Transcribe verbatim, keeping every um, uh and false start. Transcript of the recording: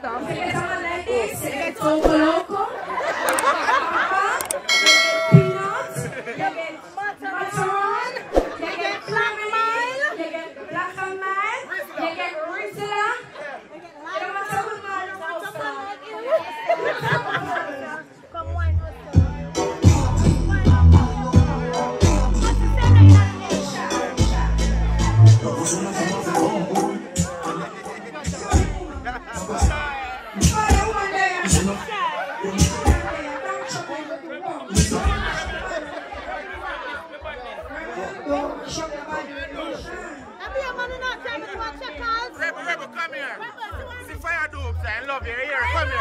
You get someone like this, you get Coco Loco, peanuts, you get Mataron, you get Black Mile, you get Black and Mile, you get Rizla, you get Come on, Rebel, Rebel, come here. See Fya Doops, I love you. Here, come